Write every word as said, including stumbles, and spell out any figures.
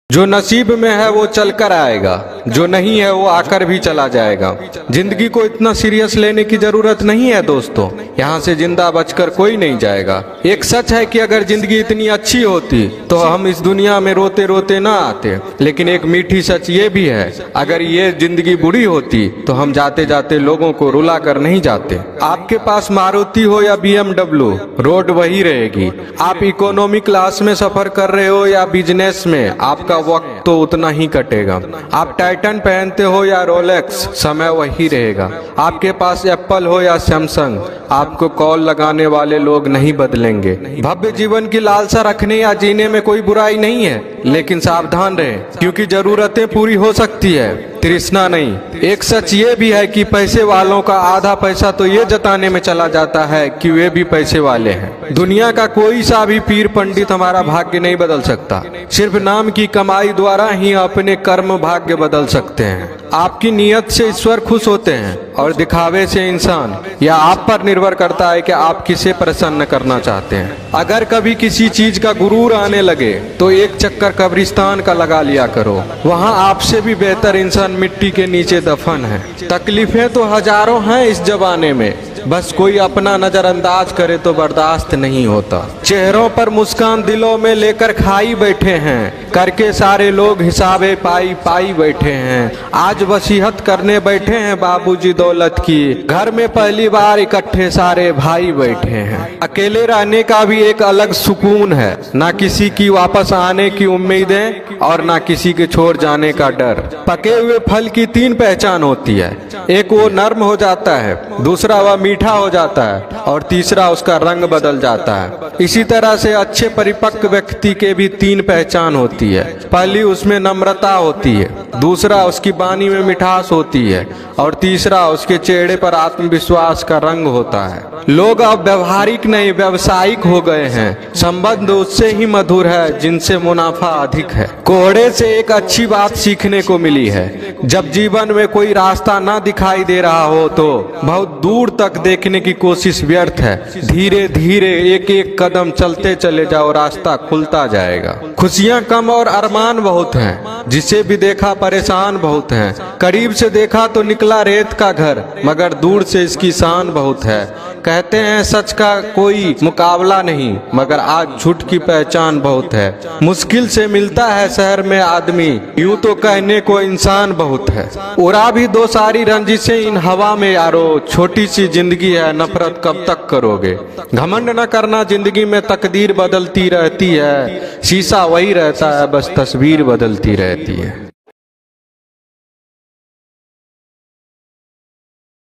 जो नसीब में है वो चल कर आएगा, जो नहीं है वो आकर भी चला जाएगा। जिंदगी को इतना सीरियस लेने की जरूरत नहीं है दोस्तों, यहाँ से जिंदा बचकर कोई नहीं जाएगा। एक सच है कि अगर जिंदगी इतनी अच्छी होती तो हम इस दुनिया में रोते रोते ना आते, लेकिन एक मीठी सच ये भी है, अगर ये जिंदगी बुरी होती तो हम जाते जाते लोगों को रुला कर नहीं जाते। आपके पास मारुति हो या बी एम डब्ल्यू, रोड वही रहेगी। आप इकोनॉमी क्लास में सफर कर रहे हो या बिजनेस में, आपका वक्त तो उतना ही कटेगा। आप टाइटन पहनते हो या रोलेक्स, समय वही रहेगा। आपके पास एप्पल हो या सैमसंग, आपको कॉल लगाने वाले लोग नहीं बदलेंगे। भव्य जीवन की लालसा रखने या जीने में कोई बुराई नहीं है, लेकिन सावधान रहें, क्योंकि जरूरतें पूरी हो सकती है, तृष्णा नहीं। एक सच ये भी है कि पैसे वालों का आधा पैसा तो ये जताने में चला जाता है कि वे भी पैसे वाले हैं। दुनिया का कोई सा भी पीर पंडित हमारा भाग्य नहीं बदल सकता, सिर्फ नाम की कमाई द्वारा ही अपने कर्म भाग्य बदल सकते हैं। आपकी नीयत से ईश्वर खुश होते हैं और दिखावे से इंसान। यह आप पर निर्भर करता है कि आप किसे प्रसन्न करना चाहते हैं। अगर कभी किसी चीज का गुरूर आने लगे तो एक चक्कर कब्रिस्तान का लगा लिया करो, वहाँ आपसे भी बेहतर इंसान मिट्टी के नीचे दफन है। तकलीफें तो हजारों हैं इस जमाने में, बस कोई अपना नजरअंदाज करे तो बर्दाश्त नहीं होता। चेहरों पर मुस्कान दिलों में लेकर खाई बैठे हैं, करके सारे लोग हिसाबे पाई पाई बैठे हैं। आज वसीयत करने बैठे हैं बाबूजी दौलत की, घर में पहली बार इकट्ठे सारे भाई बैठे हैं। अकेले रहने का भी एक अलग सुकून है, ना किसी की वापस आने की उम्मीदें और ना किसी के छोड़ जाने का डर। पके हुए फल की तीन पहचान होती है, एक वो नर्म हो जाता है, दूसरा वह मीठा हो जाता है और तीसरा उसका रंग बदल जाता है। इसी तरह से अच्छे परिपक्व व्यक्ति के भी तीन पहचान होती है। पहली उसमें नम्रता होती है, दूसरा उसकी वाणी में मिठास होती है और तीसरा उसके चेहरे पर आत्मविश्वास का रंग होता है। लोग अब व्यवहारिक नहीं व्यावसायिक हो गए हैं। संबंध उससे ही मधुर है जिनसे मुनाफा अधिक है। कोहड़े से एक अच्छी बात सीखने को मिली है, जब जीवन में कोई रास्ता ना दिखाई दे रहा हो तो बहुत दूर तक देखने की कोशिश व्यर्थ है। धीरे धीरे एक एक कदम चलते चले जाओ, रास्ता खुलता जाएगा। खुशियां कम और अरमान बहुत हैं, जिसे भी देखा परेशान बहुत हैं। करीब से देखा तो निकला रेत का घर, मगर दूर से इसकी शान बहुत है। कहते हैं सच का कोई मुकाबला नहीं, मगर आज झूठ की पहचान बहुत है। मुश्किल से मिलता है शहर में आदमी, यूं तो कहने को इंसान बहुत है। उड़ा भी दो सारी रंजिशें इन हवा में यारो, छोटी सी जिंदगी है नफरत कब तक करोगे। घमंड न करना, जिंदगी में तकदीर बदलती रहती है, शीशा वही रहता है बस तस्वीर बदलती रहती है।